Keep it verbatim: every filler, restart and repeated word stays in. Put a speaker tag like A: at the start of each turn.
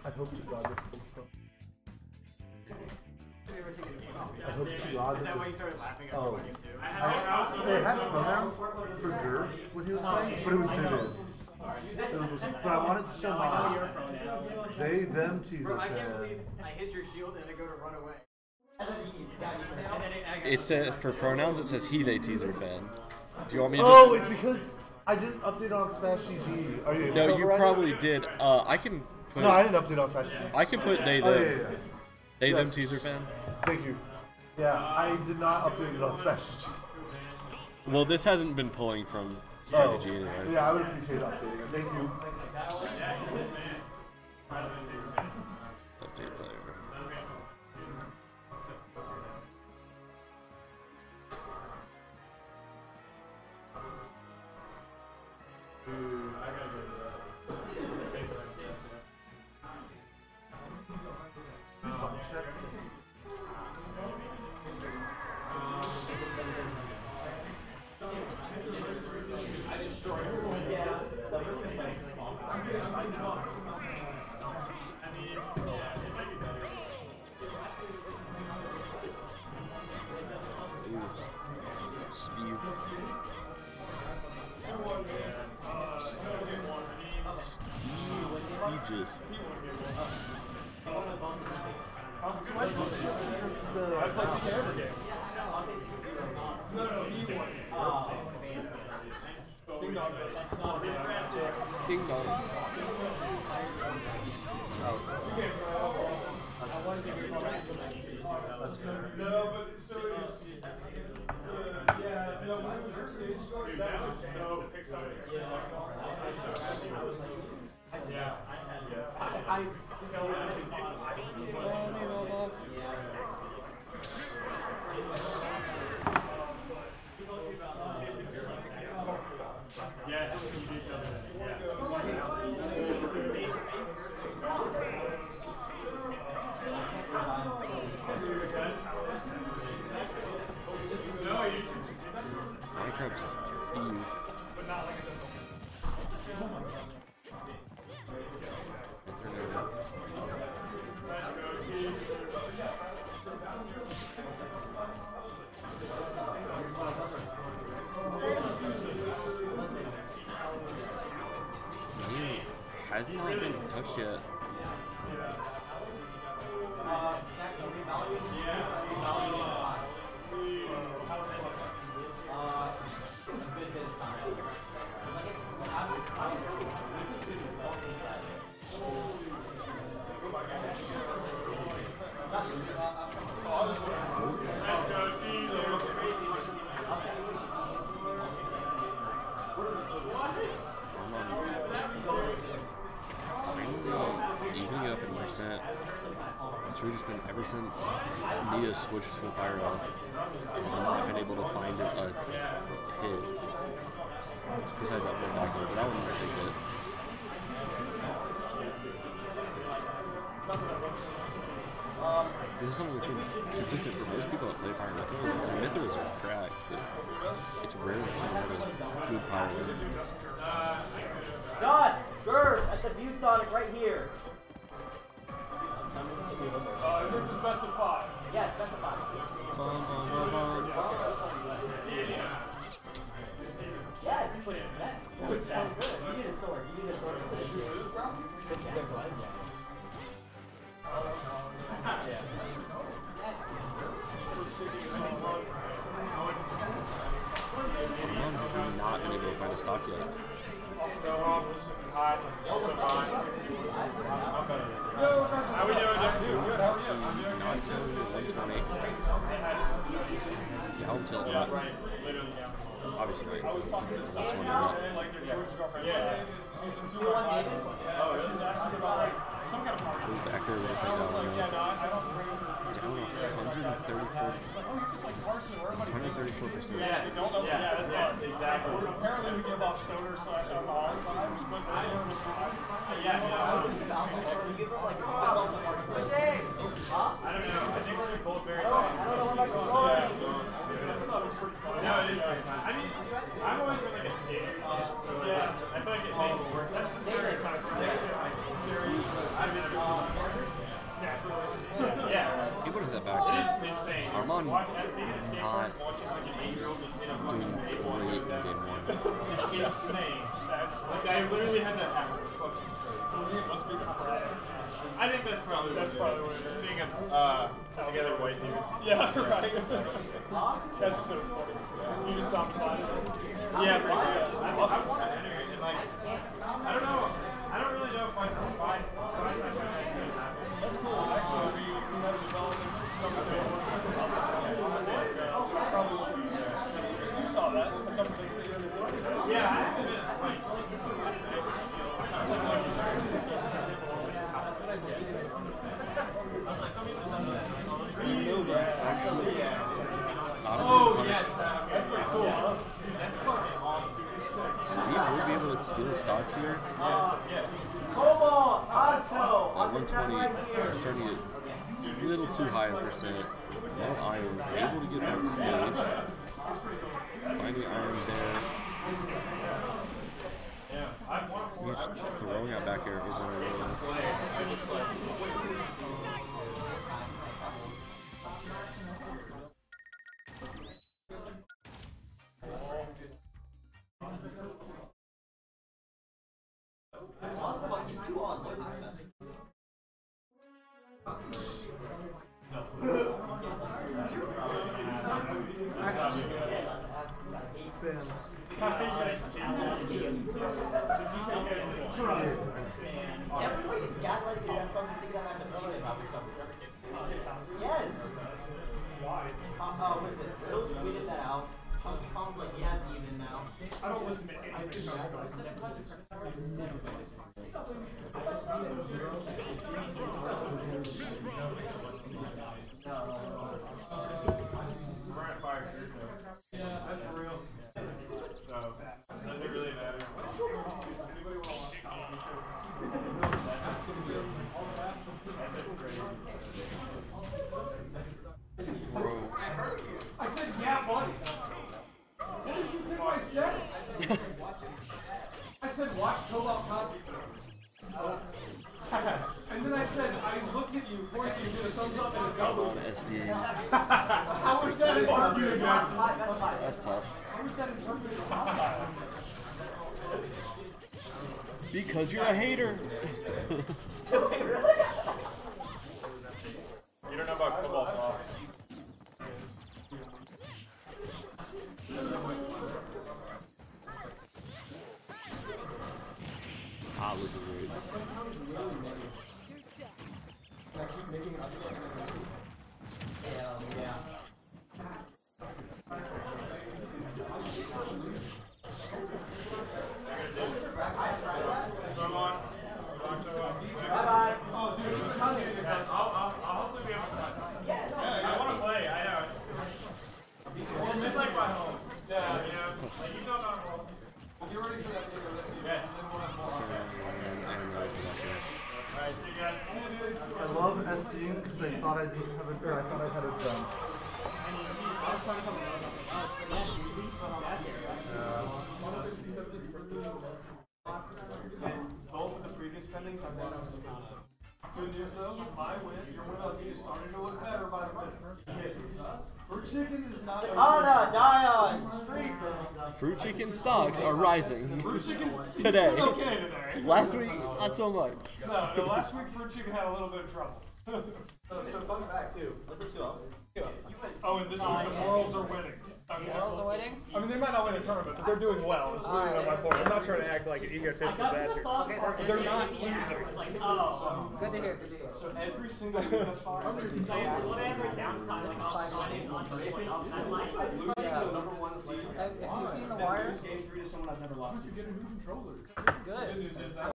A: I hope to God this will come. I hope to God
B: Is
A: that
B: that why you
A: this...
B: started laughing after
A: Oh.
B: winning too?
A: I, I had pronouns for Gerb when he was playing, but it was vivid. It was, but I wanted to show my they, them teaser.
B: Bro, I can't
A: fan.
B: believe I hit your shield and I go to run away.
C: It said for pronouns. It says he, they teaser fan. Do you want me to?
A: Oh,
C: just...
A: it's because I didn't update on Smash G G. Are you able
C: No,
A: to
C: you
A: override
C: probably
A: it?
C: did. Uh, I can put.
A: No, I didn't update on Smash G G.
C: I can put they, them.
A: Oh, yeah, yeah, yeah.
C: They,
A: Yes.
C: them teaser fan.
A: Thank you. Yeah, I did not update it on Smash G G.
C: Well, this hasn't been pulling from strategy anyway.
A: Yeah, I would appreciate updating it. Thank you.
C: Update player. Speed. Speeches.
A: It's the...
D: I played the camera game. No, no, he won. Ding dong.
C: Ding dong.
D: No, but so if, uh, yeah, no, when it was your stage, that was just so pick something. Yeah. Yeah.
B: I
D: Yeah.
C: Minecraft Steve. He has not been touched yet. Evening up in percent. It's really just been ever since Nia switched to the Pyro. I've not been able to find a, a hit. Besides that one back but that one might take it. This is something that's been consistent for most people that play Pyro Mythos. So Mythos are cracked, but it's rare that someone has a good Pyro.
E: Dust! Gerb! At the View Sonic right here!
D: Uh, this is best of five.
E: Yes, best of five.
C: Bum, bum, bum, bum.
E: Yes! That sounds good. You need a sword. You need a sword for this.
C: Someone has not been able to find a stock yet.
D: So, um, hi. Also fine. How we doing, Jeff? Good, how are you? I'm doing
C: Not one twenty. Down tilt, but obviously right.
D: I was talking to
C: one twenty.
D: and like their George girlfriend. Yeah. Season two. Oh, she's asking about like some kind of party.
C: Who's back there with
D: I was like, yeah,
C: down
D: no, I I don't bring
C: down one thirty-four.
D: Like, oh, you're just like Carson, where everybody
C: one thirty-four percent.
D: Yeah, we don't know. Yeah, that's yes, exactly. Apparently, we give off stoner slash alcoholic vibes, but I don't know. Yeah, yeah.
E: You give her like adult to party. Huh?
D: I don't know. I think we're both very
E: I don't know what my controller is.
D: That stuff is pretty fun. No, it is very fun. I mean, I've always been like a skater. So yeah, I feel like it makes it worse. That's the stereotype, right? I've been
C: Braun
D: Watch, at the beginning of this game,
C: not
D: watching like an eight-year-old just hit a
C: doing
D: fucking
C: great
D: eight-ball
C: in
D: like that.
C: game one.
D: It's insane. That's like I literally had that happen. It's fucking crazy. It must be I think that's probably
F: That's
D: what
F: probably
D: it
F: what
D: is.
F: it is.
D: Being a uh, together white dude.
F: Yeah, right. That's so funny. You just stopped by.
D: Yeah, pretty much. I love it. And like, I don't know. I don't really know if I can find.
F: That's cool. Actually, we, we have a development couple of days. You saw that a couple of days ago.
D: Yeah, I haven't been. It's like,
C: You know that actually.
D: oh, yes. That's pretty cool. That's fucking awesome.
C: Steve would be able to steal a stock here.
E: Cobalt, Otto.
C: At one twenty, starting to get a little too high in percent. No iron, able to get back to stage. Finding iron there. He's throwing out back air. He's on a roll.
E: He's too on board this semester.
A: Actually, Ben.
E: Everybody's gaslighting me that something thinking I'm accelerating about something. Yes. Uh, uh, what is it? Rose tweeted that out. Chunky Kong's like, yeah, it's even now.
F: I don't listen to anything.
D: We're at fire here, so. Yeah, that's for real. So, does it really matter? Anybody want to watch That's going to be all the best.
C: Bro.
F: I said, yeah, buddy. What did you think I said? I said, watch Cobalt Cosby. And then I said, I looked at you, pointed you, did a thumbs up and a
C: I'm
F: double.
C: on S D.
F: How was that interpreted?
C: That's tough.
F: How was that interpreted hostile?
C: Because you're a hater.
D: You don't know about Cobalt Fox.
C: Ah, look at Raids.
E: Yeah, yeah.
D: So I'm on.
E: Bye-bye.
D: Oh, dude, yes, I'll, I'll, I'll hopefully be able to touch.
E: Yeah, no.
D: Yeah, I want to play, I know. It's just like my home. Yeah, you know, like you know about home. If you're ready for that video, yes.
C: Iron Rise is up there.
D: Alright, you guys.
A: I love SCing because I thought I didn't have a, or I thought I had a jump.
F: And both of the previous pendings I've lost to Sakana. Good news though, my win, your win on me is starting to look better by the minute. Fruit chicken is not a
E: Sakana, die on streets.
C: Fruit chicken stocks are rising
F: Fruit chicken's
C: today.
F: okay today.
C: Last week, not so much.
F: No, no, last week fruit chicken had a little bit of trouble.
E: So, so fun fact too. What's it two up?
F: Oh, and this week the morals are winning. Okay.
G: Morals are winning?
F: I mean, they might not win a tournament, but they're doing well. That's really
G: Alright.
F: my point. I'm not trying to act like an egotistical bastard.
G: Okay, that's good.
F: They're not losing.
G: Oh, good to hear, good to hear.
F: So every single week thus far, I've been
G: This is five
F: losing the number one seed.
G: Have, have you seen The Wire?
F: Game three to someone I've never lost to.
G: It's good.
F: Good news is that